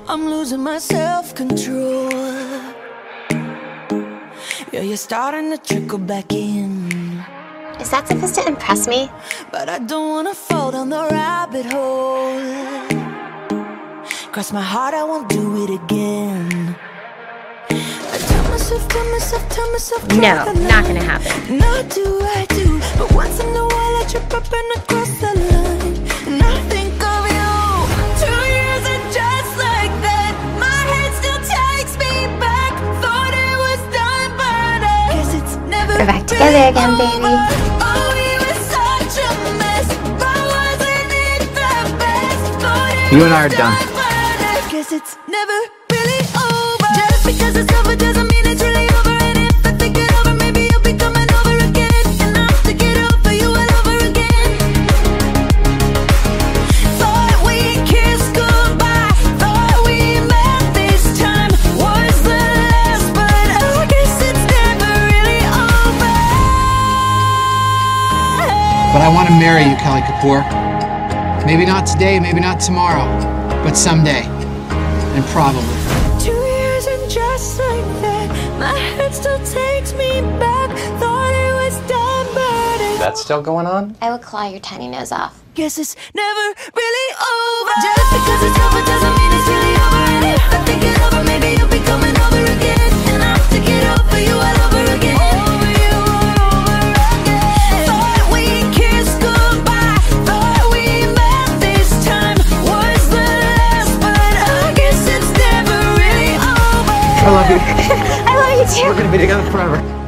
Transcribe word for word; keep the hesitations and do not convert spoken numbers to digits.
I'm losing my self-control. Yeah, you're starting to trickle back in. Is that supposed to impress me? But I don't wanna fall down the rabbit hole. Cross my heart, I won't do it again. I tell myself, tell myself, tell myself. No, not gonna happen. Not do I do, but once in a while I trip up and I cross the line. And I think of you. Two years and just like that, my head still takes me back. Thought it was done, but I guess it's never. We're back together again, baby. Oh, we were such a mess, but wasn't it the best? Thought it You and I are was done. but I guess it's never really over. Just because it's over doesn't mean it's really over. And if I think it over, maybe you'll be coming over again. And I'll have to get over you all over again. Thought we kissed goodbye, thought we met this time was the last, but I guess it's never really over. But I want to marry you, Kelly Kapor. Maybe not today, maybe not tomorrow, but someday. And probably. Two years and just like that, my head still takes me back. Thought it was done, but I That's still going on? I would claw your tiny nose off. guess it's never really over. Just because it's over doesn't mean it's really over. And if I think it over, maybe you'll be coming over again. And I'll have to get over you all over again. Over you all over again. Thought we kissed goodbye, thought we met this time was the last, but I guess it's never really over. I love you. I love you too. We're gonna be together forever.